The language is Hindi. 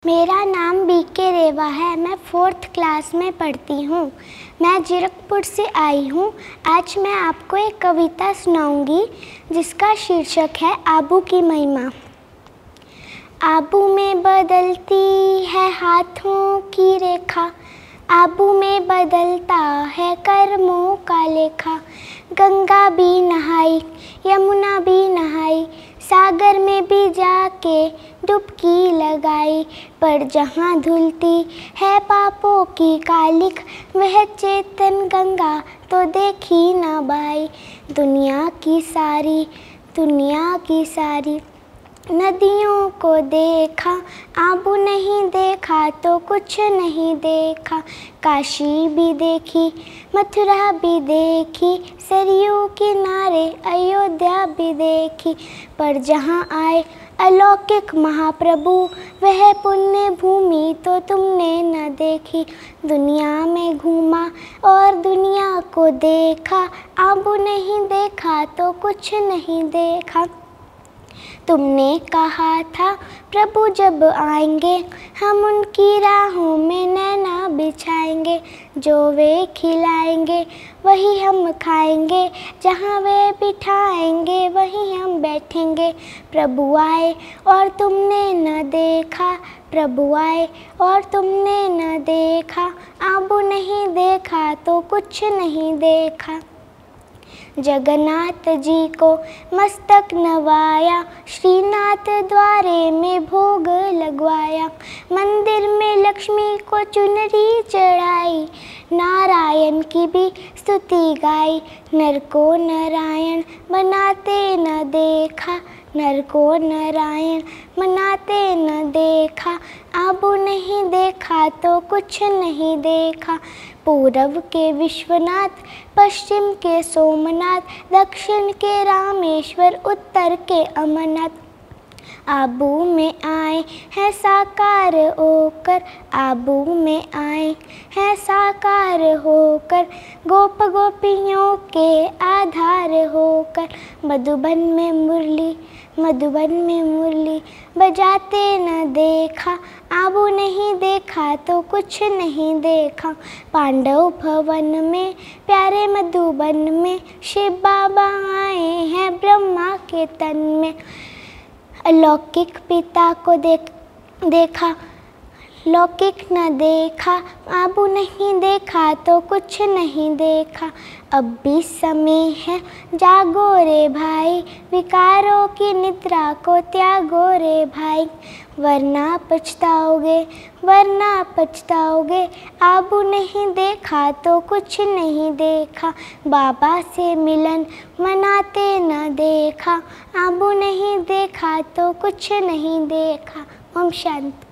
मेरा नाम बीके रेवा है। मैं 4th क्लास में पढ़ती हूँ। मैं जीरकपुर से आई हूँ। आज मैं आपको एक कविता सुनाऊंगी जिसका शीर्षक है आबू की महिमा। आबू में बदलती है हाथों की रेखा, आबू में बदलता है कर्मों का लेखा। गंगा भी नहाई, यमुना भी नहाई, सागर में भी जाके डुबकी लगाई, पर जहाँ धुलती है पापों की कालिख, वह चेतन गंगा तो देखी ना बाई। दुनिया की सारी नदियों को देखा, आबू नहीं देखा तो कुछ नहीं देखा। काशी भी देखी, मथुरा भी देखी, सरयू किनारे अयोध्या भी देखी, पर जहाँ आए अलौकिक महाप्रभु, वह पुण्य भूमि तो तुमने न देखी। दुनिया में घूमा और दुनिया को देखा, आबू नहीं देखा तो कुछ नहीं देखा। तुमने कहा था प्रभु जब आएंगे, हम उनकी राहों में नैना बिछाएंगे। जो वे खिलाएंगे वही हम खाएंगे, जहाँ वे बिठाएंगे वहीं हम बैठेंगे। प्रभु आए और तुमने न देखा, प्रभु आए और तुमने न देखा, आबू नहीं देखा तो कुछ नहीं देखा। जगन्नाथ जी को मस्तक नवाया, श्रीनाथ द्वारे में भोग लगवाया। मंदिर में लक्ष्मी को चुनरी चढ़ाई, नारायण की भी स्तुति गाई। नर को नारायण बनाते न देखा, नर को नारायण बनाते न देखा, आबू नहीं देखा तो कुछ नहीं देखा। पूरब के विश्वनाथ, पश्चिम के सोमनाथ, दक्षिण के रामेश्वर, उत्तर के अमरनाथ। आबू में आए हैं साकार होकर, आबू में आए हैं साकार होकर, गोप गोपियों के आधार होकर। मधुबन में मुरली बजाते न देखा, आबू नहीं देखा तो कुछ नहीं देखा। पांडव भवन में प्यारे मधुबन में, शिव बाबा आए हैं ब्रह्मा के तन में। अलौकिक पिता को देखा, लौकिक न देखा, आबू नहीं देखा तो कुछ नहीं देखा। अब भी समय है जागो रे भाई, विकारों की निद्रा को त्यागो रे भाई, वरना पछताओगे, आबू नहीं देखा तो कुछ नहीं देखा। बाबा से मिलन मनाते न देखा, आबू नहीं देखा तो कुछ नहीं देखा। ओम शांति।